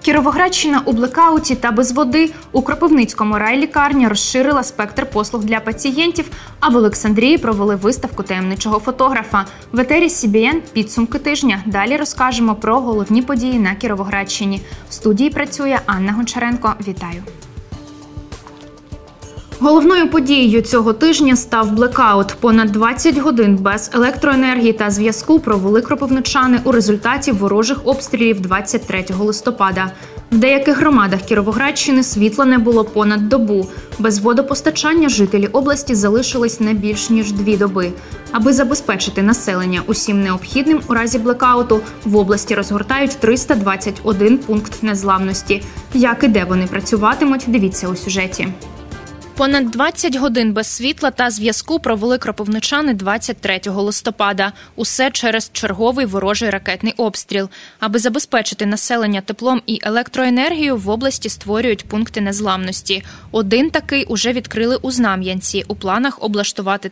Кіровоградщина у блекауті та без води. У Кропивницькому райлікарня розширила спектр послуг для пацієнтів, а в Олександрії провели виставку таємничого фотографа. В етері СІБІН підсумки тижня. Далі розкажемо про головні події на Кіровоградщині. В студії працює Анна Гончаренко. Вітаю! Головною подією цього тижня став блекаут. Понад 20 годин без електроенергії та зв'язку провели кропивничани у результаті ворожих обстрілів 23 листопада. В деяких громадах Кіровоградщини світла не було понад добу. Без водопостачання жителі області залишились не більш ніж 2 доби. Аби забезпечити населення усім необхідним у разі блекауту, в області розгортають 321 пункт незламності. Як і де вони працюватимуть, дивіться у сюжеті. Понад 20 годин без світла та зв'язку провели кропивничани 23 листопада. Усе через черговий ворожий ракетний обстріл. Аби забезпечити населення теплом і електроенергією, в області створюють пункти незламності. Один такий уже відкрили у Знам'янці. У планах облаштувати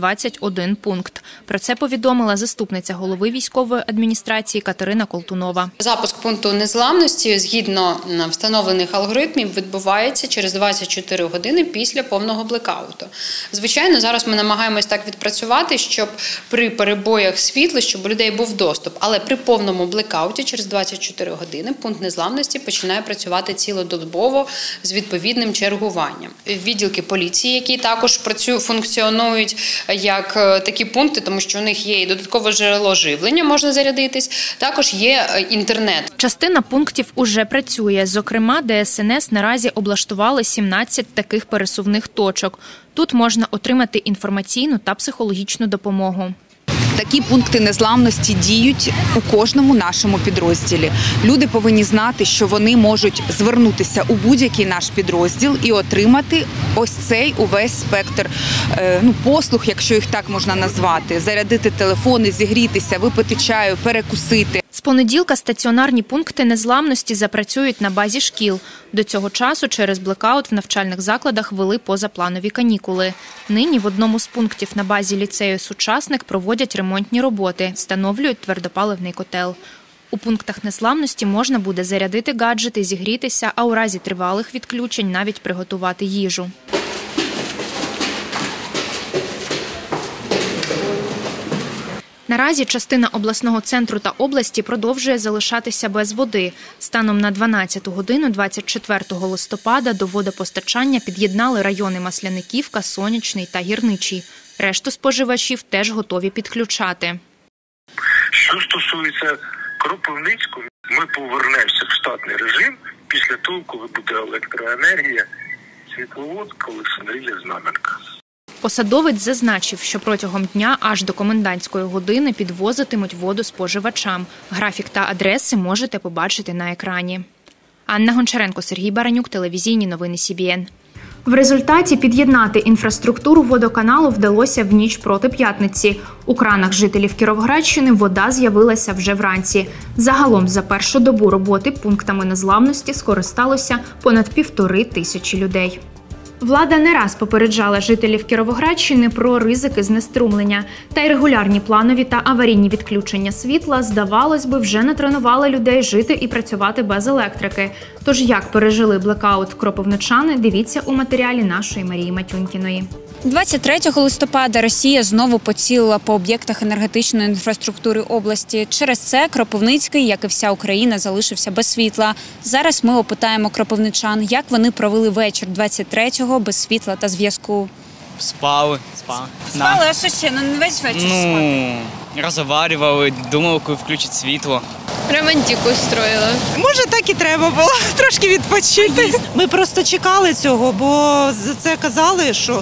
321 пункт. Про це повідомила заступниця голови військової адміністрації Катерина Колтунова. Запуск пункту незламності, згідно встановлених алгоритмів, відбувається через 24 години після повного блекауту. Звичайно, зараз ми намагаємось так відпрацювати, щоб при перебоях світла, щоб у людей був доступ. Але при повному блекауті через 24 години пункт незламності починає працювати цілодобово з відповідним чергуванням. Відділки поліції, які також функціонують як такі пункти, тому що у них є і додаткове джерело живлення, можна зарядитись, також є інтернет. Частина пунктів уже працює. Зокрема, ДСНС наразі облаштували 17 таких пересувних точок. Тут можна отримати інформаційну та психологічну допомогу. Такі пункти незламності діють у кожному нашому підрозділі. Люди повинні знати, що вони можуть звернутися у будь-який наш підрозділ і отримати ось цей увесь спектр послуг, якщо їх так можна назвати. Зарядити телефони, зігрітися, випити чаю, перекусити. З понеділка стаціонарні пункти незламності запрацюють на базі шкіл. До цього часу через блекаут в навчальних закладах ввели позапланові канікули. Нині в одному з пунктів на базі ліцею «Сучасник» проводять ремонтні роботи, встановлюють твердопаливний котел. У пунктах незламності можна буде зарядити гаджети, зігрітися, а у разі тривалих відключень навіть приготувати їжу. Наразі частина обласного центру та області продовжує залишатися без води. Станом на 12 годину 24 листопада до водопостачання під'єднали райони Масляниківка, Сонячний та Гірничий. Решту споживачів теж готові підключати. Що стосується Кропивницького, ми повернемося в штатний режим після того, коли буде електроенергія, світловод, Олександрія, Знам'янка. Посадовець зазначив, що протягом дня аж до комендантської години підвозитимуть воду споживачам. Графік та адреси можете побачити на екрані. Анна Гончаренко, Сергій Баранюк, телевізійні новини СІБІН. В результаті під'єднати інфраструктуру водоканалу вдалося в ніч проти п'ятниці. У кранах жителів Кіровоградщини вода з'явилася вже вранці. Загалом за першу добу роботи пунктами незламності скористалося понад 1500 людей. Влада не раз попереджала жителів Кіровоградщини про ризики знеструмлення. Та й регулярні планові та аварійні відключення світла, здавалось би, вже натренували людей жити і працювати без електрики. Тож як пережили блекаут кропивничани, дивіться у матеріалі нашої Марії Матюнькіної. 23 листопада Росія знову поцілила по об'єктах енергетичної інфраструктури області. Через це Кропивницький, як і вся Україна, залишився без світла. Зараз ми опитаємо кропивничан, як вони провели вечір 23-го без світла та зв'язку. Спали. Спали, а що ще? Не весь вечір спати? Розговорювали, думали, коли включать світло. Романтику строїла. Може, так і треба було трошки відпочити. Ми просто чекали цього, бо за це казали, що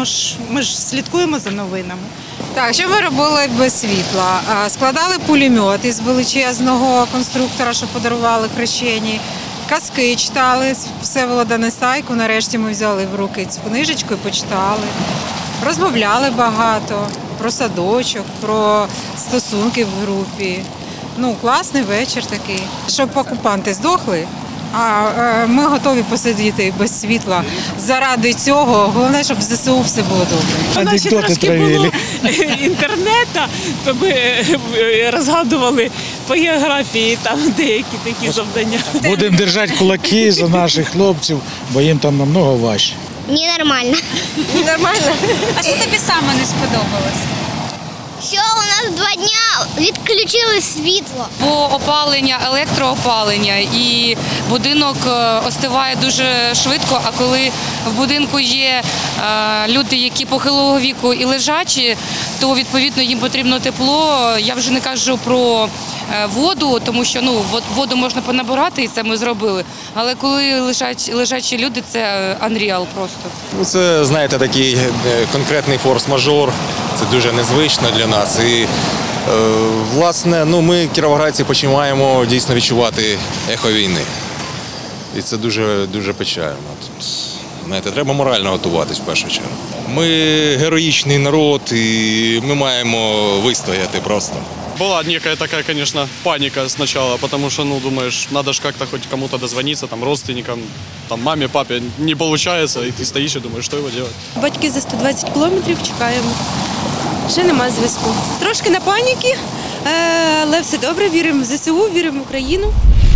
ми ж слідкуємо за новинами. Так, що ми робили без світла? Складали пулемет із величезного конструктора, що подарували хрещені. Казки читали Всеволода Нестайку. Нарешті ми взяли в руки цю книжечку і почитали. Розмовляли багато про садочок, про стосунки в групі. Класний вечір такий. Щоб окупанти здохли, а ми готові посидіти без світла. Заради цього, головне, щоб в ЗСУ все було добре. У нас ще трошки було інтернету, то ми розгадували по географії там деякі такі завдання. Будемо держати кулаки за наших хлопців, бо їм там намного важче. Мені нормально. Нормально. А що тобі саме не сподобалось? Що у нас 2 дні відключили світло. Бо опалення, електроопалення, і будинок остиває дуже швидко, а коли в будинку є люди, які похилого віку і лежачі, то відповідно їм потрібно тепло. Я вже не кажу про воду, тому що воду можна понабирати, і це ми зробили. Але коли лежачі люди, це unreal просто. Це, знаєте, такий конкретний форс-мажор, це дуже незвично для нас. І, власне, ми, кіровоградці, починаємо дійсно відчувати ехо війни. І це дуже, дуже печально. Знаєте, треба морально готуватись в першу чергу. Ми героїчний народ, і ми маємо вистояти просто. Была некая такая, конечно, паника сначала, потому что, думаешь, надо же как-то хоть кому-то дозвониться, там, родственникам, там, маме, папе, не получается, и ты стоишь и думаешь, что его делать. Батьки за 120 кілометрів чекаємо. Ще нема зв'язку. Трошки на паніки, але все добре, віримо в ЗСУ, віримо в Україну.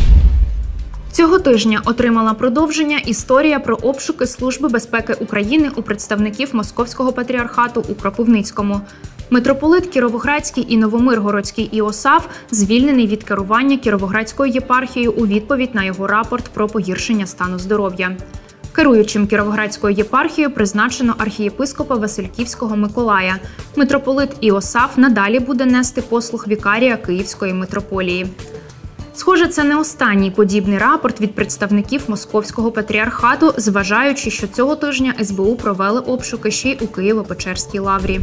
Цього тижня отримала продовження історія про обшуки Служби безпеки України у представників Московського патріархату у Кропивницькому. Митрополит Кіровоградський і Новомиргородський Іосаф звільнений від керування Кіровоградською єпархією у відповідь на його рапорт про погіршення стану здоров'я. Керуючим Кіровоградською єпархією призначено архієпископа Васильківського Миколая. Митрополит Іосаф надалі буде нести послуг вікарія Київської митрополії. Схоже, це не останній подібний рапорт від представників Московського патріархату, зважаючи, що цього тижня СБУ провели обшуки ще й у Києво-Печерській лаврі.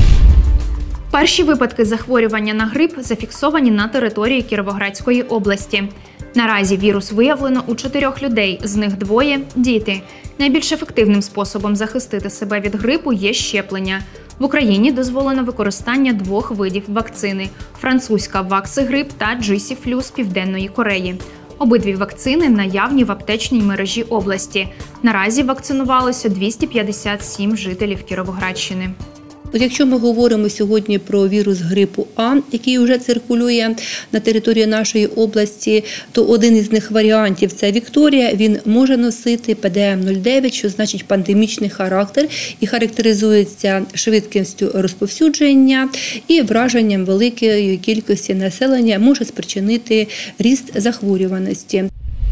Перші випадки захворювання на грип зафіксовані на території Кіровоградської області. Наразі вірус виявлено у 4 людей, з них 2 – діти. Найбільш ефективним способом захистити себе від грипу є щеплення. В Україні дозволено використання 2 видів вакцини – французька Ваксигрип та Джисіфлю з Південної Кореї. Обидві вакцини наявні в аптечній мережі області. Наразі вакцинувалося 257 жителів Кіровоградщини. Якщо ми говоримо сьогодні про вірус грипу А, який вже циркулює на території нашої області, то один із них варіантів – це Вікторія. Він може носити ПДМ-09, що значить пандемічний характер, і характеризується швидкістю розповсюдження і враженням великої кількості населення, може спричинити ріст захворюваності.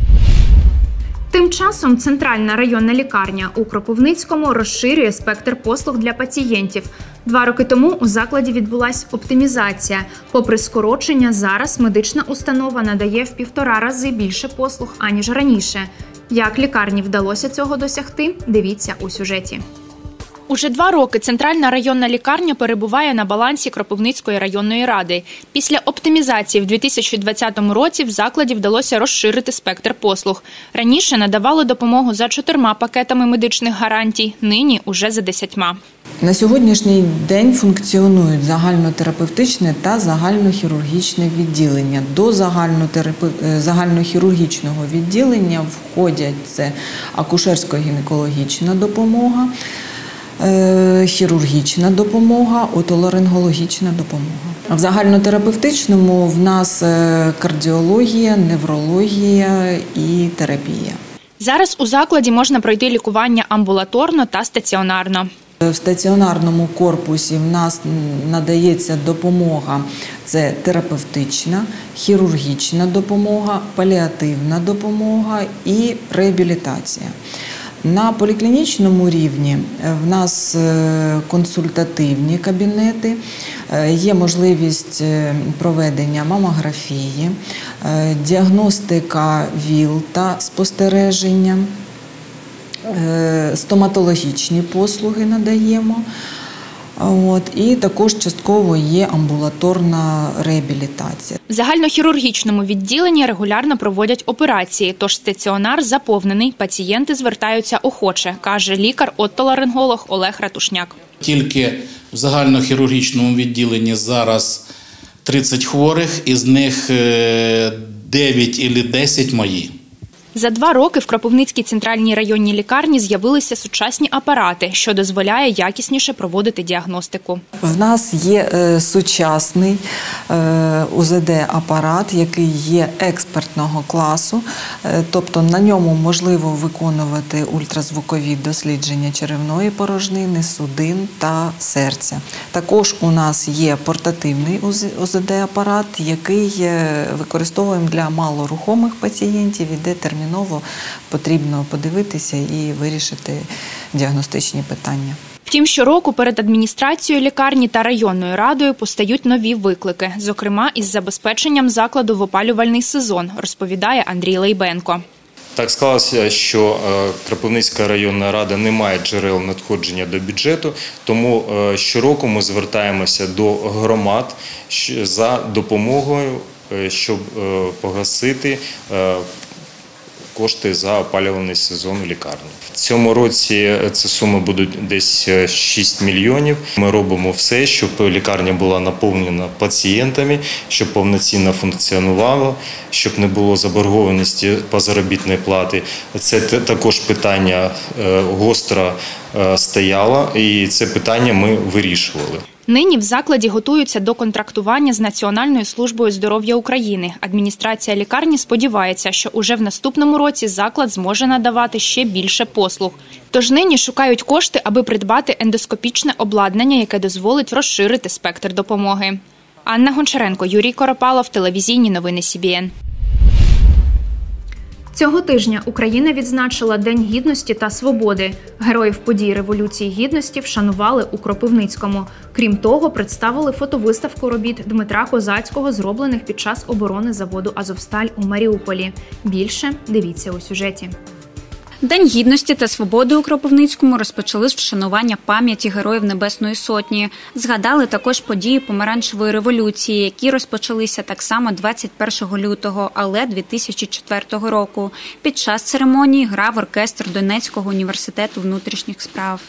Тим часом Центральна районна лікарня у Кропивницькому розширює спектр послуг для пацієнтів. 2 роки тому у закладі відбулася оптимізація. Попри скорочення, зараз медична установа надає в 1,5 рази більше послуг, аніж раніше. Як лікарні вдалося цього досягти, дивіться у сюжеті. Уже 2 роки Центральна районна лікарня перебуває на балансі Кропивницької районної ради. Після оптимізації в 2020 році в закладі вдалося розширити спектр послуг. Раніше надавали допомогу за 4 пакетами медичних гарантій, нині уже за 10. На сьогоднішній день функціонують загальнотерапевтичне та загальнохірургічне відділення. До загальнохірургічного відділення входять це акушерсько-гінекологічна допомога, хірургічна допомога, отоларингологічна допомога. В загальнотерапевтичному в нас кардіологія, неврологія і терапія. Зараз у закладі можна пройти лікування амбулаторно та стаціонарно. В стаціонарному корпусі в нас надається допомога – це терапевтична, хірургічна допомога, паліативна допомога і реабілітація. На поліклінічному рівні в нас консультативні кабінети, є можливість проведення мамографії, діагностика ВІЛ та спостереження, стоматологічні послуги надаємо. І також частково є амбулаторна реабілітація. В загальнохірургічному відділенні регулярно проводять операції, тож стаціонар заповнений, пацієнти звертаються охоче, каже лікар-отоларинголог Олег Ратушняк. Тільки в загальнохірургічному відділенні зараз 30 хворих, із них 9 або 10 мої. За 2 роки в Кропивницькій центральній районній лікарні з'явилися сучасні апарати, що дозволяє якісніше проводити діагностику. В нас є сучасний УЗД-апарат, який є експертного класу, тобто на ньому можливо виконувати ультразвукові дослідження черевної порожнини, судин та серця. Також у нас є портативний УЗД-апарат, який використовуємо для малорухомих пацієнтів, і де терміново потрібно подивитися і вирішити діагностичні питання. Втім, щороку перед адміністрацією лікарні та районною радою постають нові виклики, зокрема із забезпеченням закладу в опалювальний сезон, розповідає Андрій Лейбенко. Так склалося, що Кропивницька районна рада не має джерел надходження до бюджету, тому щороку ми звертаємося до громад за допомогою, щоб погасити кошти за опалювальний сезон в лікарні. В цьому році ці суми будуть десь 6 мільйонів. Ми робимо все, щоб лікарня була наповнена пацієнтами, щоб повноцінно функціонувала, щоб не було заборгованості по заробітній платі. Це також питання гостро стояло, і це питання ми вирішували. Нині в закладі готуються до контрактування з Національною службою здоров'я України. Адміністрація лікарні сподівається, що уже в наступному році заклад зможе надавати ще більше послуг. Тож нині шукають кошти, аби придбати ендоскопічне обладнання, яке дозволить розширити спектр допомоги. Анна Гончаренко, Юрій Коропалов, телевізійні новини СІБІН. Цього тижня Україна відзначила День Гідності та Свободи. Героїв подій Революції Гідності вшанували у Кропивницькому. Крім того, представили фотовиставку робіт Дмитра Козацького, зроблених під час оборони заводу «Азовсталь» у Маріуполі. Більше дивіться у сюжеті. День Гідності та Свободи у Кропивницькому розпочали з вшанування пам'яті Героїв Небесної Сотні. Згадали також події Помаранчевої революції, які розпочалися так само 21 лютого, але 2004 року. Під час церемонії грав оркестр Донецького університету внутрішніх справ.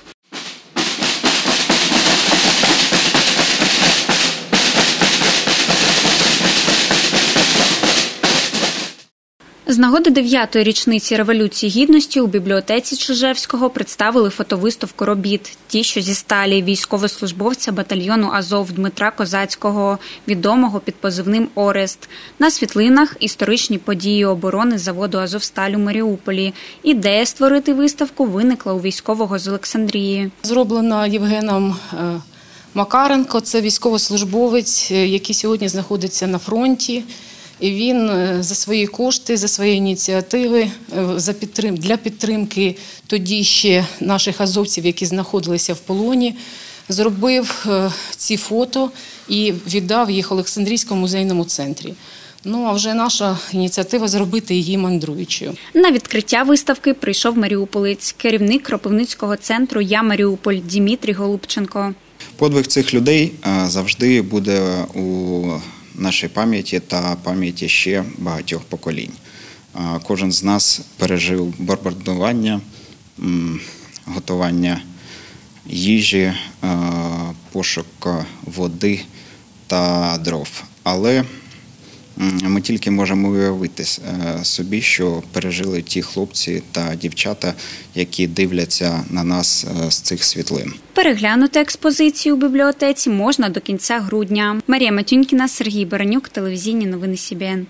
З нагоди 9-ї річниці Революції Гідності у бібліотеці Чижевського представили фотовиставку робіт «Ті, що зі сталі» військовослужбовця батальйону «Азов» Дмитра Козацького, відомого під позивним «Орест». На світлинах історичні події оборони заводу «Азовсталь» у Маріуполі. Ідея створити виставку виникла у військового з Олександрії. Зроблена Євгеном Макаренко, це військовослужбовець, який сьогодні знаходиться на фронті. І він за свої кошти, за свої ініціативи, для підтримки тоді ще наших азовців, які знаходилися в полоні, зробив ці фото і віддав їх Олександрійському музейному центрі. Ну, а вже наша ініціатива зробити її мандруючою. На відкриття виставки прийшов маріуполець, керівник Кропивницького центру «Я Маріуполь» Дмитрій Голубченко. Подвиг цих людей завжди буде у нашій пам'яті та пам'яті ще багатьох поколінь. Кожен з нас пережив бомбардування, готування їжі, пошук води та дров. Але ми тільки можемо уявити собі, що пережили ті хлопці та дівчата, які дивляться на нас з цих світлин. Переглянути експозицію у бібліотеці можна до кінця грудня. Марія Матюнькіна, Сергій Баранюк, телевізійні новини СІБІН.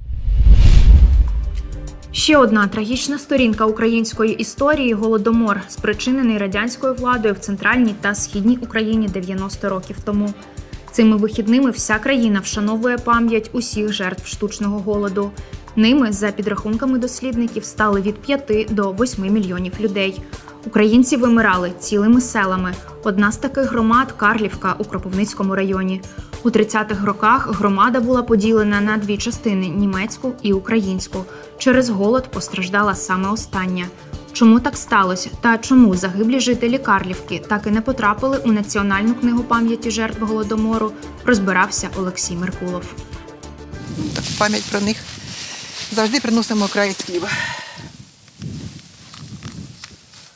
Ще одна трагічна сторінка української історії – Голодомор, спричинений радянською владою в центральній та східній Україні 90 років тому. Цими вихідними вся країна вшановує пам'ять усіх жертв штучного голоду. Ними, за підрахунками дослідників, стали від 5 до 8 мільйонів людей. Українці вимирали цілими селами. Одна з таких громад – Карлівка у Кропивницькому районі. У 30-х роках громада була поділена на 2 частини – німецьку і українську. Через голод постраждала саме остання. Чому так сталося та чому загиблі жителі Карлівки так і не потрапили у Національну книгу пам'яті жертв Голодомору, розбирався Олексій Меркулов. В пам'ять про них завжди приносимо краєць хліба.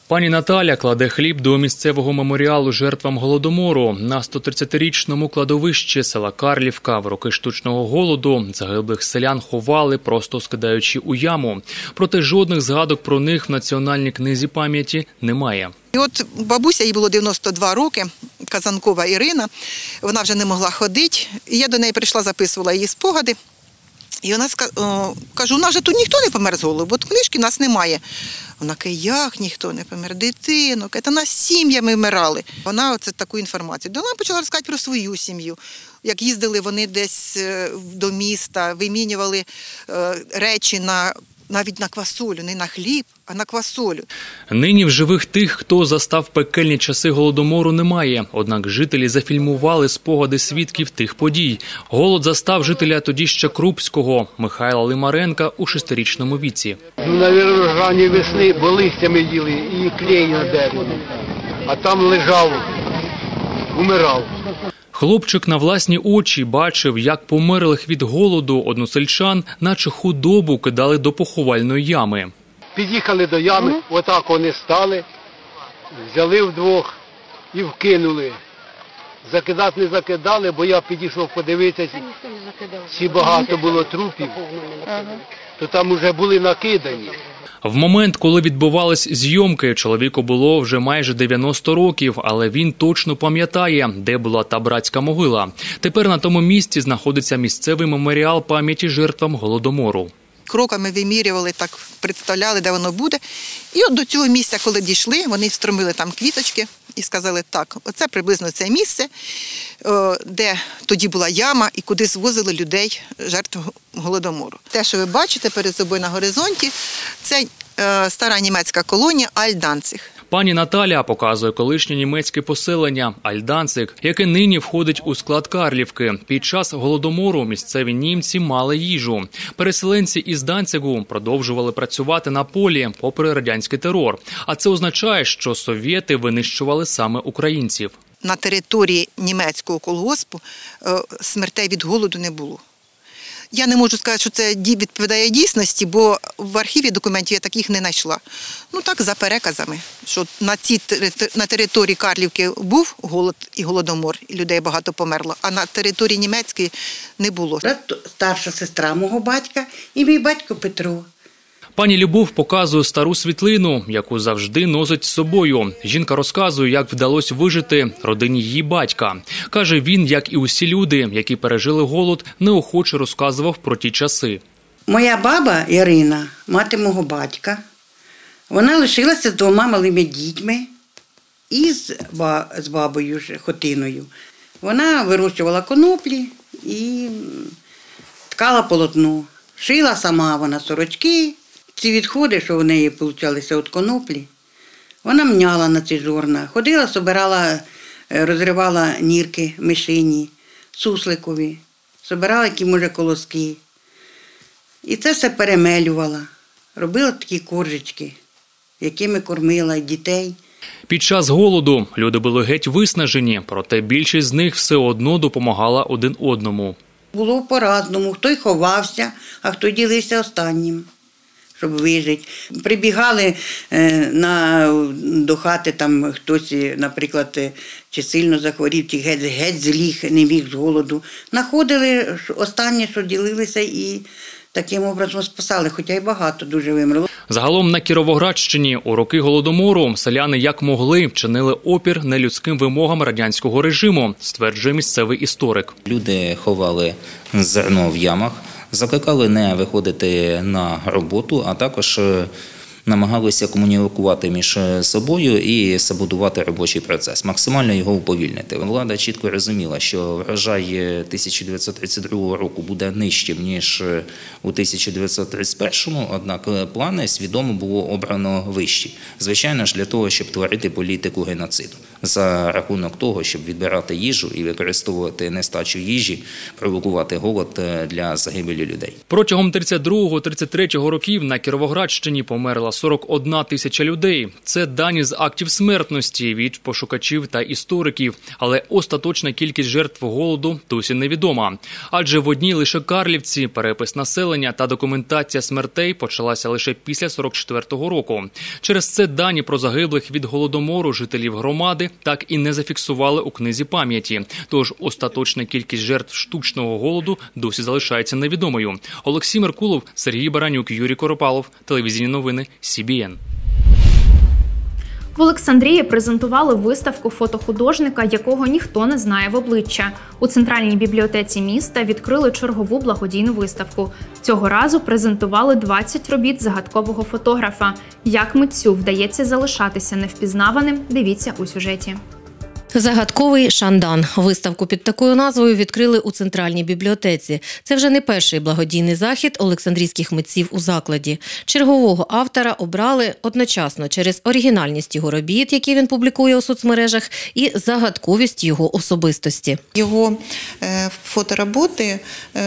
Пані Наталя кладе хліб до місцевого меморіалу жертвам Голодомору. На 130-річному кладовищі села Карлівка в роки штучного голоду загиблих селян ховали, просто скидаючи у яму. Проте жодних згадок про них в Національній книзі пам'яті немає. І от бабуся, їй було 92 роки, Казанкова Ірина, вона вже не могла ходити. І я до неї прийшла, записувала її спогади. І вона кажу, у нас же тут ніхто не помер з голоду, бо книжки в нас немає. Вона каже, як ніхто не помер? Дитино, це нас сім'ями вмирали. Вона оце таку інформацію. Вона почала розказати про свою сім'ю. Як їздили вони десь до міста, вимінювали речі навіть на квасолю, не на хліб, а на квасолю. Нині в живих тих, хто застав пекельні часи Голодомору, немає. Однак жителі зафільмували спогади свідків тих подій. Голод застав жителя тоді ще Крупського, Михайла Лимаренка у 6-річному віці. Навірно, ранньої весни, бо листями їли і клей на дереві. А там лежав, умирав. Хлопчик на власні очі бачив, як померлих від голоду односельчан, наче худобу, кидали до поховальної ями. Під'їхали до ями, отак вони стали, взяли вдвох і вкинули. Закидати не закидали, бо я підійшов подивитися, чи багато було трупів, то там вже були накидані. В момент, коли відбувались зйомки, чоловіку було вже майже 90 років, але він точно пам'ятає, де була та братська могила. Тепер на тому місці знаходиться місцевий меморіал пам'яті жертвам Голодомору. Кроками вимірювали, так представляли, де воно буде. І от до цього місця, коли дійшли, вони встромили там квіточки і сказали, так, оце приблизно це місце, де тоді була яма і куди звозили людей, жертв Голодомору. Те, що ви бачите перед собою на горизонті, це стара німецька колонія Альт-Данциг. Пані Наталя показує колишнє німецьке поселення Альт-Данциг, яке нині входить у склад Карлівки. Під час Голодомору місцеві німці мали їжу. Переселенці із Данцигу продовжували працювати на полі, попри радянський терор. А це означає, що совєти винищували саме українців. На території німецького колгоспу смертей від голоду не було. Я не можу сказати, що це відповідає дійсності, бо в архіві документів я таких не знайшла. Ну так, за переказами, що на території Карлівки був голод і голодомор, і людей багато померло, а на території німецької не було. Старша сестра мого батька і мій батько Петро. Пані Любов показує стару світлину, яку завжди носить з собою. Жінка розказує, як вдалося вижити родині її батька. Каже, він, як і усі люди, які пережили голод, неохоче розказував про ті часи. Моя баба Ірина, мати мого батька, вона лишилася з 2 малими дітьми і з бабою Хотиною. Вона вирощувала коноплі і ткала полотно. Шила сама вона сорочки. Ці відходи, що в неї получалися від коноплі, вона мняла на ці жорна. Ходила, собирала, розривала нірки мишині, сусликові, собирала які, може, колоски. І це все перемелювала. Робила такі коржечки, якими кормила дітей. Під час голоду люди були геть виснажені, проте більшість з них все одно допомагала один одному. Було по-разному. Хто й ховався, а хто ділився останнім, щоб вижити. Прибігали до хати, там хтось, наприклад, чи сильно захворів, чи геть зліг, не міг з голоду. Находили останнє, що ділилися, і таким образом спасали, хоча й багато дуже вимерло. Загалом на Кіровоградщині у роки Голодомору селяни як могли чинили опір нелюдським вимогам радянського режиму, стверджує місцевий історик. Люди ховали зерно в ямах, закликали не виходити на роботу, а також намагалися комунікувати між собою і саботувати робочий процес, максимально його уповільнити. Влада чітко розуміла, що врожай 1932 року буде нижчим, ніж у 1931, однак плани свідомо було обрано вищі. Звичайно ж, для того, щоб творити політику геноциду. За рахунок того, щоб відбирати їжу і використовувати нестачу їжі, провокувати голод для загибелі людей. Протягом 32-33 років на Кіровоградщині померла 41 тисяча людей. Це дані з актів смертності від пошукачів та істориків. Але остаточна кількість жертв голоду досі невідома. Адже в одній лише Карлівці перепис населення та документація смертей почалася лише після 44-го року. Через це дані про загиблих від голодомору жителів громади так і не зафіксували у книзі пам'яті. Тож остаточна кількість жертв штучного голоду досі залишається невідомою. Олексій Меркулов, Сергій Баранюк, Юрій Коропалов. Телевізійні новини СІБІН. В Олександрії презентували виставку фотохудожника, якого ніхто не знає в обличчя. У Центральній бібліотеці міста відкрили чергову благодійну виставку. Цього разу презентували 20 робіт загадкового фотографа. Як митцю вдається залишатися невпізнаваним, дивіться у сюжеті. Загадковий Шандан. Виставку під такою назвою відкрили у Центральній бібліотеці. Це вже не перший благодійний захід олександрійських митців у закладі. Чергового автора обрали одночасно через оригінальність його робіт, які він публікує у соцмережах, і загадковість його особистості. Його фотороботи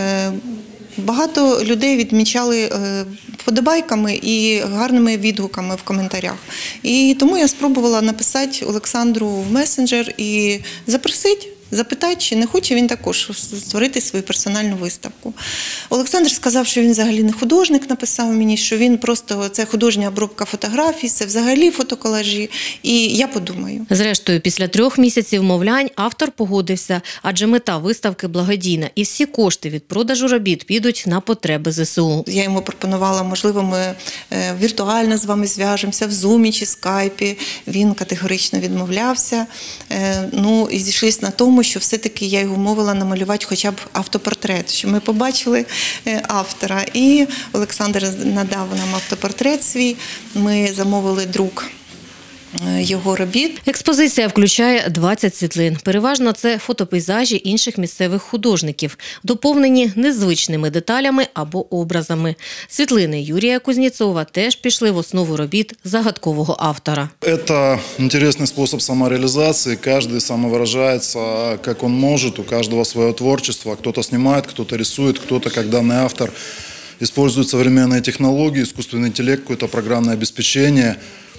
багато людей відмічали вподобайками і гарними відгуками в коментарях. І тому я спробувала написати Олександру в месенджер і запросити, запитати, чи не хоче він також створити свою персональну виставку. Олександр сказав, що він взагалі не художник, написав мені, що він просто, це художня обробка фотографій, це взагалі фотоколажі, і я подумаю. Зрештою, після 3 місяців мовлянь автор погодився, адже мета виставки благодійна, і всі кошти від продажу робіт підуть на потреби ЗСУ. Я йому пропонувала, можливо, ми віртуально з вами зв'яжемося, в Зумі чи Скайпі. Він категорично відмовлявся. Ну, і зійшлися на тому, що все-таки я його вмовила намалювати хоча б автопортрет, що ми побачили автора. І Олександр надав нам автопортрет свій, ми замовили друк його робіт. Експозиція включає 20 світлин. Переважно це фотопейзажі інших місцевих художників, доповнені незвичними деталями або образами. Світлини Юрія Кузнєцова теж пішли в основу робіт загадкового автора. Это интересный способ самореализации. Каждый самовыражается, как он может. У каждого свое творчество. Кто-то снимает, кто-то рисует, кто-то, как данный автор, использует современные технологии, искусственный интеллект, какое-то программное обеспечение.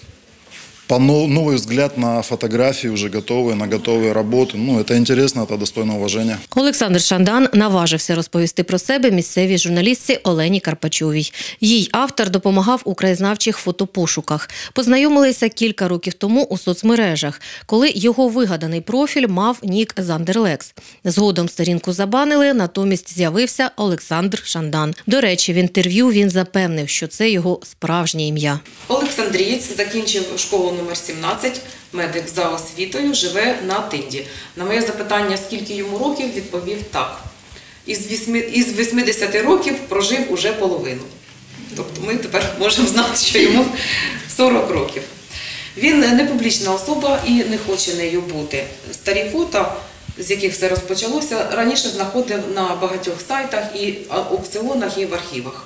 Новый взгляд на фотографии, уже готовые, на готовые работы. Ну, это интересно, это достойно уважения. Олександр Шандан наважився розповісти про себе місцевій журналістці Олені Карпачовій. Їй автор допомагав у краєзнавчих фотопошуках. Познайомилися кілька років тому у соцмережах, коли його вигаданий профіль мав нік Зандерлекс. Згодом сторінку забанили, натомість з'явився Олександр Шандан. До речі, в інтерв'ю він запевнив, що це його справжнє ім'я. Олександрієць, закінчив школу номер 17, медик за освітою, живе на Тинді. На моє запитання, скільки йому років, відповів так. Із 80 років прожив уже половину. Тобто ми тепер можемо знати, що йому 40 років. Він не публічна особа і не хоче нею бути. Старі фото, з яких все розпочалося, раніше знаходив на багатьох сайтах і аукціонах, і в архівах.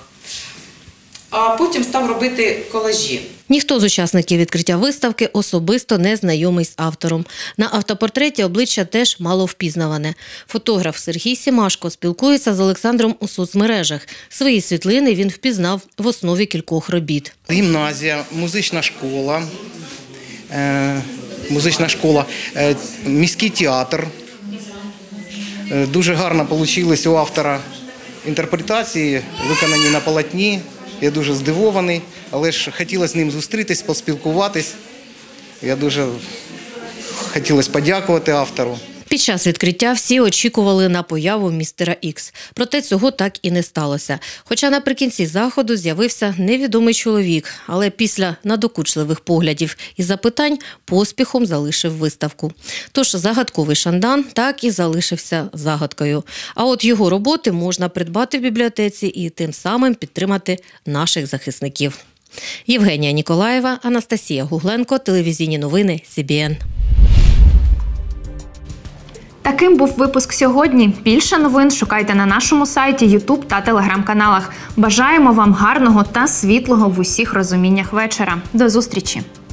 А потім став робити колажі. Ніхто з учасників відкриття виставки особисто не знайомий з автором. На автопортреті обличчя теж мало впізнаване. Фотограф Сергій Сімашко спілкується з Олександром у соцмережах. Свої світлини він впізнав в основі кількох робіт. Гімназія, музична школа, міський театр. Дуже гарно вийшло у автора інтерпретації, виконані на полотні. Я дуже здивований, але ж хотілося з ним зустрітись, поспілкуватись. Я дуже хотілося подякувати автору. Під час відкриття всі очікували на появу містера Ікс. Проте цього так і не сталося. Хоча наприкінці заходу з'явився невідомий чоловік, але після надокучливих поглядів і запитань поспіхом залишив виставку. Тож загадковий Шандан так і залишився загадкою. А от його роботи можна придбати в бібліотеці і тим самим підтримати наших захисників. Євгенія Ніколаєва, Анастасія Гугленко, телевізійні новини СІБІН. Таким був випуск сьогодні. Більше новин шукайте на нашому сайті, YouTube та Телеграм-каналах. Бажаємо вам гарного та світлого в усіх розуміннях вечора. До зустрічі!